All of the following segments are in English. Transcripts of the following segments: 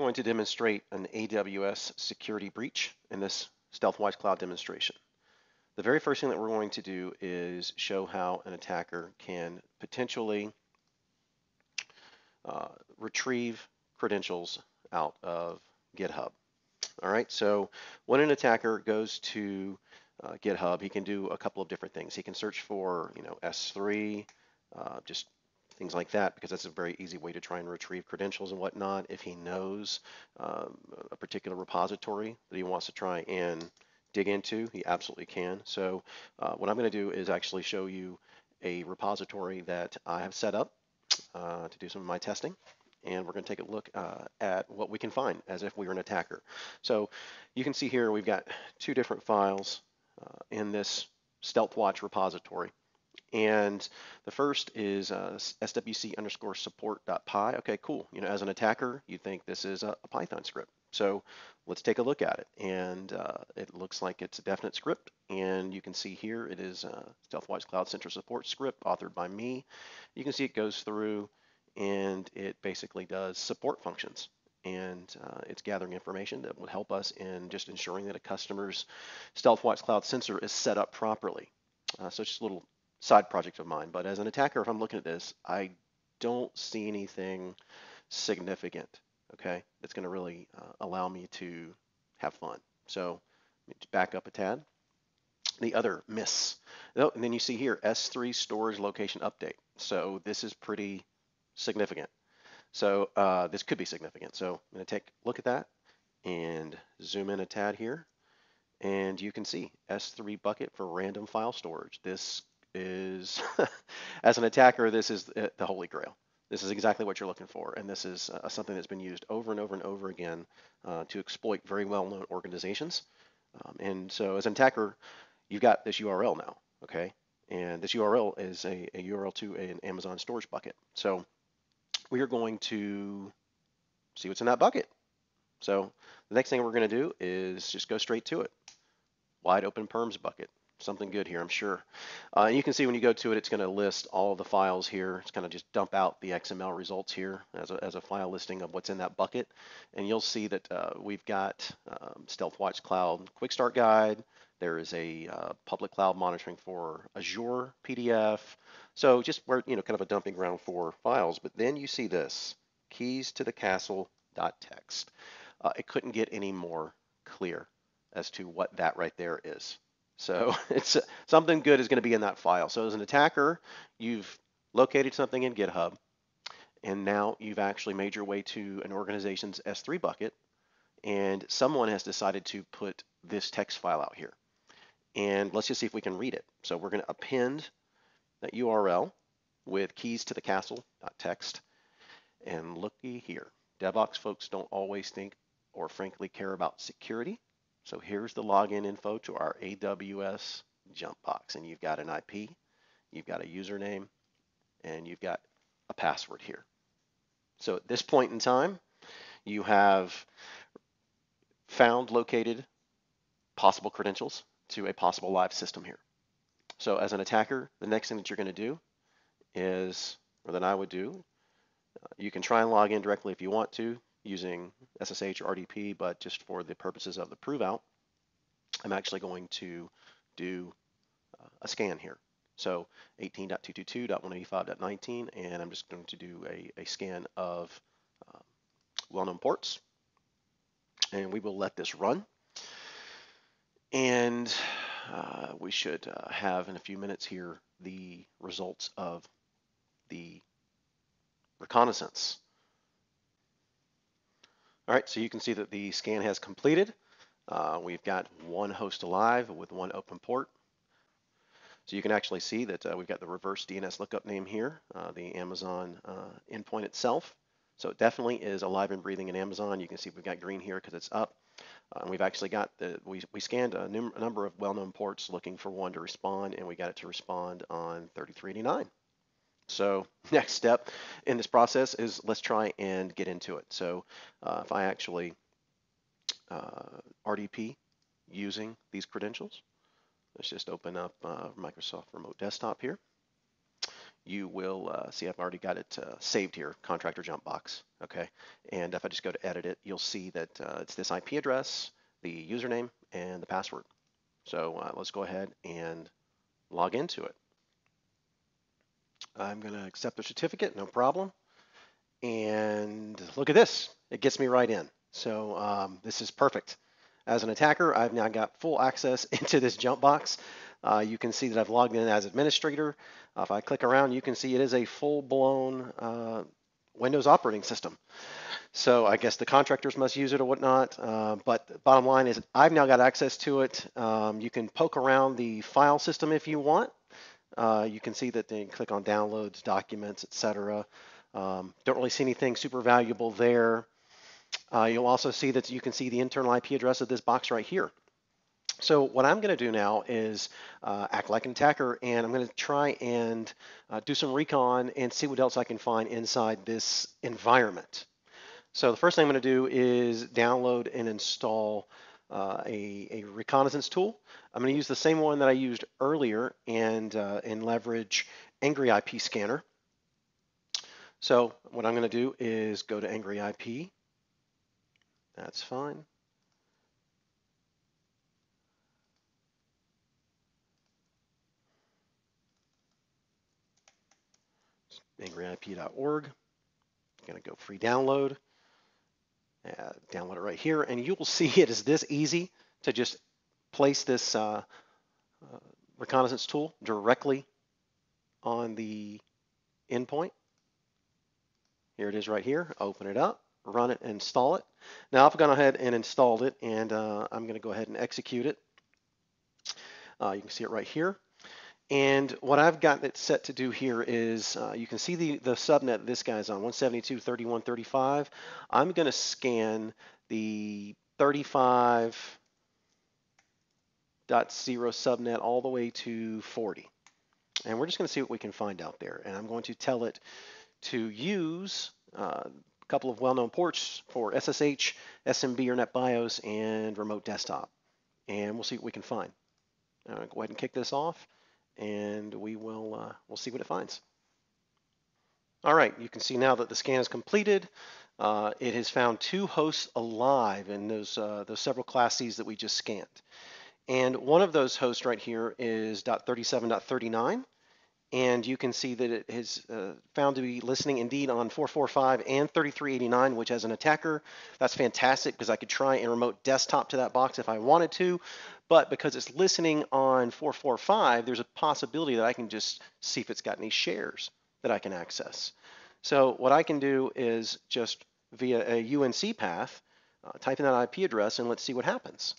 going to demonstrate an AWS security breach in this Stealthwatch Cloud demonstration. The very first thing that we're going to do is show how an attacker can potentially retrieve credentials out of GitHub. All right, so when an attacker goes to GitHub, he can do a couple of different things. He can search for, S3, just things like that, because that's a very easy way to try and retrieve credentials and whatnot. If he knows a particular repository that he wants to try and dig into, he absolutely can. So what I'm going to do is actually show you a repository that I have set up to do some of my testing. And we're going to take a look at what we can find as if we were an attacker. So you can see here we've got two different files in this Stealthwatch repository. And the first is swc_support.py. Okay, cool. As an attacker, you think this is a Python script. So let's take a look at it. And it looks like it's a definite script. And you can see here it is Stealthwatch Cloud Center Support script authored by me. You can see it goes through and it basically does support functions. And it's gathering information that will help us in just ensuring that a customer's Stealthwatch Cloud Sensor is set up properly. So it's just a little side project of mine. But as an attacker, if I'm looking at this, I don't see anything significant, okay, that's going to really allow me to have fun. So let me back up a tad. The other miss. Oh, and then you see here, S3 storage location update. So this is pretty significant. So this could be significant. So I'm going to take a look at that and zoom in a tad here. And you can see S3 bucket for random file storage. This is, as an attacker, this is the holy grail. This is exactly what you're looking for. And this is something that's been used over and over and over again to exploit very well-known organizations. And so as an attacker, you've got this URL now, okay? And this URL is a URL to an Amazon storage bucket. So we are going to see what's in that bucket. So the next thing we're going to do is just go straight to it. Wide open perms bucket. Something good here, I'm sure. And you can see when you go to it, it's going to list all of the files here. It's going to just dump out the XML results here as a file listing of what's in that bucket. And you'll see that we've got Stealthwatch Cloud Quick Start Guide. There is a public cloud monitoring for Azure PDF. So just where, kind of a dumping ground for files. But then you see this, keys to the castle.txt. It couldn't get any more clear as to what that right there is. So it's something good is going to be in that file. So as an attacker, you've located something in GitHub, and now you've actually made your way to an organization's S3 bucket, and someone has decided to put this text file out here. And let's just see if we can read it. So we're going to append that URL with keys to the castle.txt. And looky here, DevOps folks don't always think or frankly care about security. So here's the login info to our AWS jump box. And you've got an IP, you've got a username, and you've got a password here. So at this point in time, you have found located possible credentials to a possible live system here. So as an attacker, the next thing that you're going to do is, or that I would do, you can try and log in directly if you want to using SSH or RDP, but just for the purposes of the prove out, I'm actually going to do a scan here. So 18.222.185.19, and I'm just going to do a scan of well-known ports, and we will let this run. And we should have in a few minutes here the results of the reconnaissance. All right, so you can see that the scan has completed. We've got one host alive with one open port. So you can actually see that we've got the reverse DNS lookup name here, the Amazon endpoint itself. So it definitely is alive and breathing in Amazon. You can see we've got green here because it's up. And we've actually got we scanned a number of well-known ports looking for one to respond, and we got it to respond on 3389. So next step in this process is let's try and get into it. So if I actually RDP using these credentials, let's just open up Microsoft Remote Desktop here. you will see I've already got it saved here, contractor jump box. Okay, and if I just go to edit it, you'll see that it's this IP address, the username, and the password. So let's go ahead and log into it. I'm going to accept the certificate, no problem. And look at this, it gets me right in. So this is perfect. As an attacker, I've now got full access into this jump box. You can see that I've logged in as administrator. If I click around, you can see it is a full-blown Windows operating system. So I guess the contractors must use it or whatnot. But the bottom line is I've now got access to it. You can poke around the file system if you want. You can see that they click on downloads, documents, etc. Don't really see anything super valuable there. You'll also see that you can see the internal IP address of this box right here. So what I'm going to do now is act like an attacker, and I'm going to try and do some recon and see what else I can find inside this environment. So the first thing I'm going to do is download and install a reconnaissance tool. I'm going to use the same one that I used earlier and leverage Angry IP Scanner. So what I'm going to do is go to Angry IP. That's fine. angryip.org. I'm going to go free download. Download it right here, and you will see it is this easy to just place this reconnaissance tool directly on the endpoint. Here it is right here. Open it up, run it, and install it. Now I've gone ahead and installed it, and I'm going to go ahead and execute it. You can see it right here. And what I've got it set to do here is, you can see the subnet this guy's on, 172.31.35. I'm going to scan the 35.0 subnet all the way to 40. And we're just going to see what we can find out there. And I'm going to tell it to use a couple of well-known ports for SSH, SMB or NetBIOS, and remote desktop. And we'll see what we can find. Go ahead and kick this off, and we'll see what it finds. All right, you can see now that the scan is completed. It has found 2 hosts alive in those several class Cs that we just scanned. And one of those hosts right here is .37.39. And you can see that it is found to be listening indeed on 445 and 3389, which as an attacker, that's fantastic because I could try and remote desktop to that box if I wanted to. But because it's listening on 445, there's a possibility that I can just see if it's got any shares that I can access. So what I can do is just via a UNC path, type in that IP address and let's see what happens.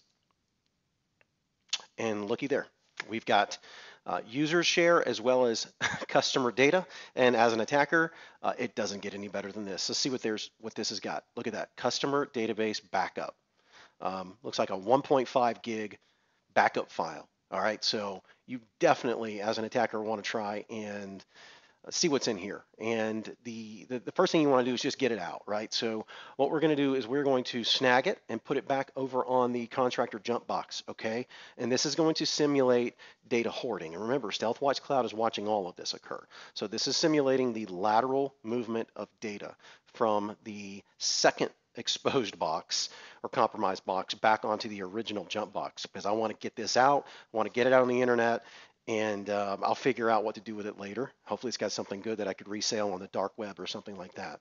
And looky there, we've got user share as well as customer data, and as an attacker, it doesn't get any better than this. Let's see what this has got. Look at that, customer database backup. Looks like a 1.5 gig backup file. All right, so you definitely, as an attacker, want to try and see what's in here. And the first thing you want to do is just get it out, right? So what we're going to do is we're going to snag it and put it back over on the contractor jump box, okay? And this is going to simulate data hoarding. And remember, Stealthwatch Cloud is watching all of this occur. So this is simulating the lateral movement of data from the second exposed box or compromised box back onto the original jump box, because I want to get this out, I want to get it out on the internet, and I'll figure out what to do with it later. Hopefully it's got something good that I could resell on the dark web or something like that.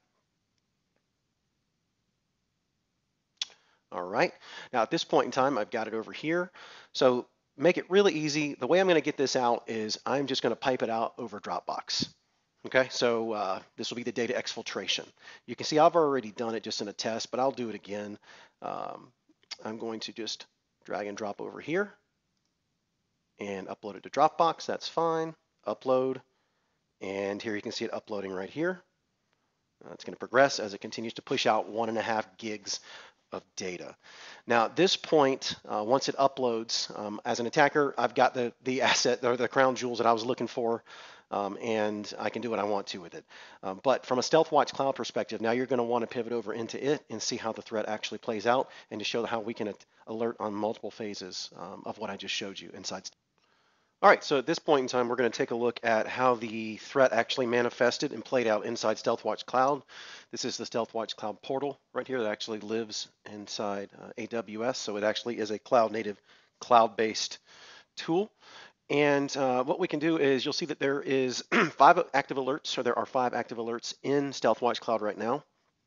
All right, now at this point in time, I've got it over here. So make it really easy. The way I'm going to get this out is I'm just going to pipe it out over Dropbox. Okay, so this will be the data exfiltration. You can see I've already done it just in a test, but I'll do it again. I'm going to just drag and drop over here and upload it to Dropbox. That's fine. Upload, and here you can see it uploading right here. It's going to progress as it continues to push out 1.5 gigs of data. Now at this point, once it uploads, as an attacker, I've got the asset or the crown jewels that I was looking for, and I can do what I want to with it. But from a Stealthwatch Cloud perspective, now you're going to want to pivot over into it and see how the threat actually plays out, and to show how we can alert on multiple phases of what I just showed you inside. All right, so at this point in time, we're going to take a look at how the threat actually manifested and played out inside Stealthwatch Cloud. This is the Stealthwatch Cloud portal right here that actually lives inside AWS, so it actually is a cloud-native, cloud-based tool. And what we can do is you'll see that there is 5 active alerts, or there are 5 active alerts in Stealthwatch Cloud right now.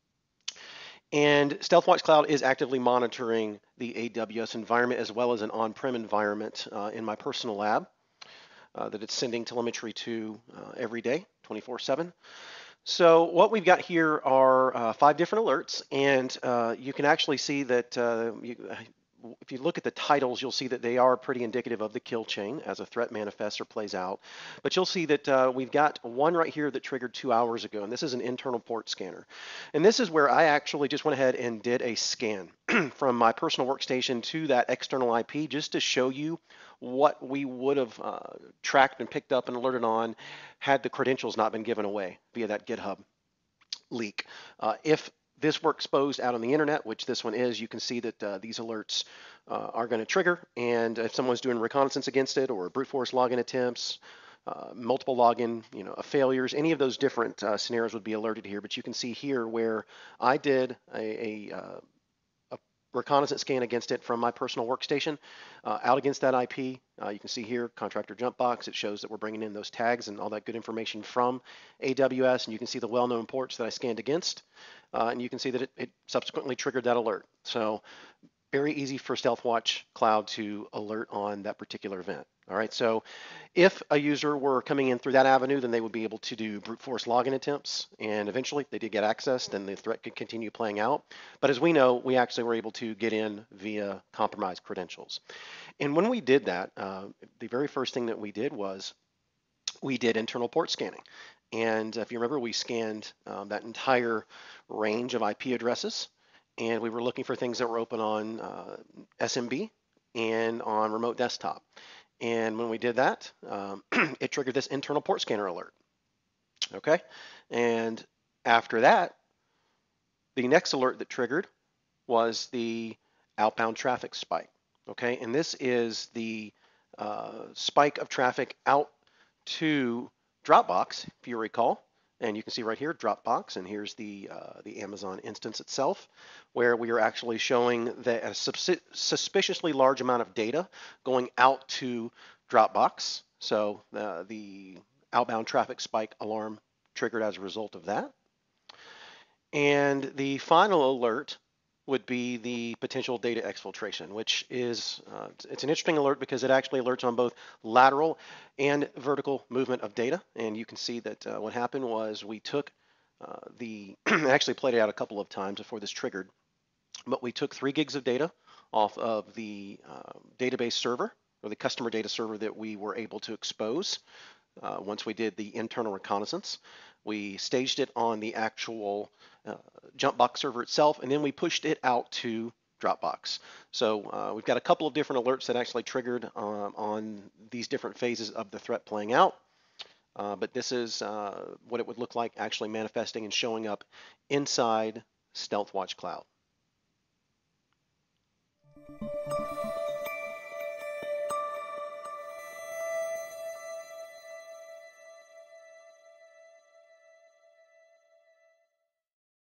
And Stealthwatch Cloud is actively monitoring the AWS environment as well as an on-prem environment in my personal lab that it's sending telemetry to every day, 24/7. So what we've got here are 5 different alerts, and you can actually see that if you look at the titles, you'll see that they are pretty indicative of the kill chain as a threat manifests or plays out. But you'll see that we've got one right here that triggered 2 hours ago, and this is an internal port scanner. And this is where I actually just went ahead and did a scan from my personal workstation to that external IP just to show you what we would have tracked and picked up and alerted on had the credentials not been given away via that Github leak. If this were exposed out on the internet, which this one is, you can see that these alerts are going to trigger, and if someone's doing reconnaissance against it or brute force login attempts, multiple login, failures, any of those different scenarios would be alerted here. But you can see here where I did a reconnaissance scan against it from my personal workstation out against that IP. You can see here contractor jump box. It shows that we're bringing in those tags and all that good information from AWS, and you can see the well-known ports that I scanned against, and you can see that it subsequently triggered that alert. So very easy for Stealthwatch Cloud to alert on that particular event. All right, so if a user were coming in through that avenue, then they would be able to do brute force login attempts, and eventually they did get access, then the threat could continue playing out. But as we know, we actually were able to get in via compromised credentials. And when we did that, the very first thing that we did was we did internal port scanning. And if you remember, we scanned that entire range of IP addresses, and we were looking for things that were open on SMB and on remote desktop. And when we did that, it triggered this internal port scanner alert. Okay, and after that, the next alert that triggered was the outbound traffic spike. Okay, and this is the spike of traffic out to Dropbox, if you recall. And you can see right here, Dropbox, and here's the Amazon instance itself, where we are actually showing that a suspiciously large amount of data going out to Dropbox. So the outbound traffic spike alarm triggered as a result of that. And the final alert would be the potential data exfiltration, which is it's an interesting alert because it actually alerts on both lateral and vertical movement of data. And you can see that what happened was we took actually played it out a couple of times before this triggered, but we took 3 gigs of data off of the database server, or the customer data server that we were able to expose once we did the internal reconnaissance. We staged it on the actual jump box server itself, and then we pushed it out to Dropbox. So we've got a couple of different alerts that actually triggered on these different phases of the threat playing out. But this is what it would look like actually manifesting and showing up inside Stealthwatch Cloud.